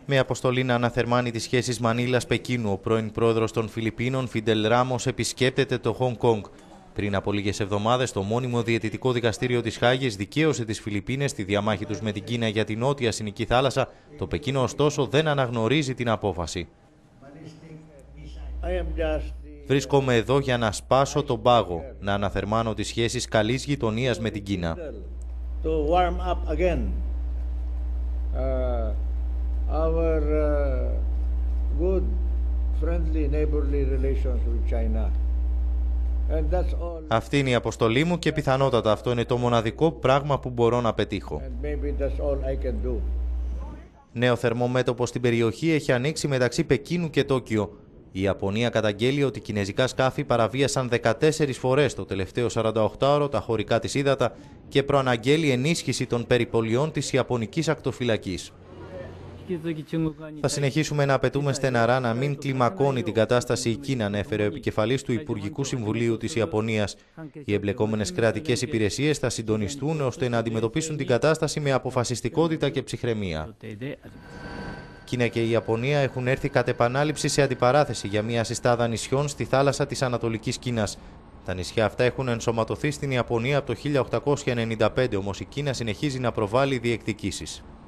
Με αποστολή να αναθερμάνει τις σχέσεις Μανίλας-Πεκίνου, ο πρώην πρόεδρος των Φιλιππίνων, Φιντελ Ράμος, επισκέπτεται το Χονγκ Κονγκ. Πριν από λίγες εβδομάδες, το μόνιμο διαιτητικό δικαστήριο της Χάγης δικαίωσε τις Φιλιππίνες στη διαμάχη τους με την Κίνα για την νότια Συνική θάλασσα. Το Πεκίνο, ωστόσο, δεν αναγνωρίζει την απόφαση. Βρίσκομαι εδώ για να σπάσω τον πάγο, να αναθερμάνω τις σχέσεις καλής γειτονίας με την Κίνα. Αυτή είναι η αποστολή μου και πιθανότατα αυτό είναι το μοναδικό πράγμα που μπορώ να πετύχω. Νέο θερμό μέτωπο στην περιοχή έχει ανοίξει μεταξύ Πεκίνου και Τόκιο. Η Ιαπωνία καταγγέλει ότι κινέζικα σκάφη παραβίασαν 14 φορές το τελευταίο 48ωρο τα χωρικά της ύδατα και προαναγγέλει ενίσχυση των περιπολιών της Ιαπωνικής ακτοφυλακής. Θα συνεχίσουμε να απαιτούμε στεναρά να μην κλιμακώνει την κατάσταση η Κίνα, ανέφερε ο επικεφαλής του Υπουργικού Συμβουλίου της Ιαπωνίας. Οι εμπλεκόμενες κρατικές υπηρεσίες θα συντονιστούν ώστε να αντιμετωπίσουν την κατάσταση με αποφασιστικότητα και ψυχραιμία. Κίνα και η Ιαπωνία έχουν έρθει κατ' επανάληψη σε αντιπαράθεση για μια συστάδα νησιών στη θάλασσα της Ανατολικής Κίνας. Τα νησιά αυτά έχουν ενσωματωθεί στην Ιαπωνία από το 1895, όμως η Κίνα συνεχίζει να προβάλλει διεκδικήσεις.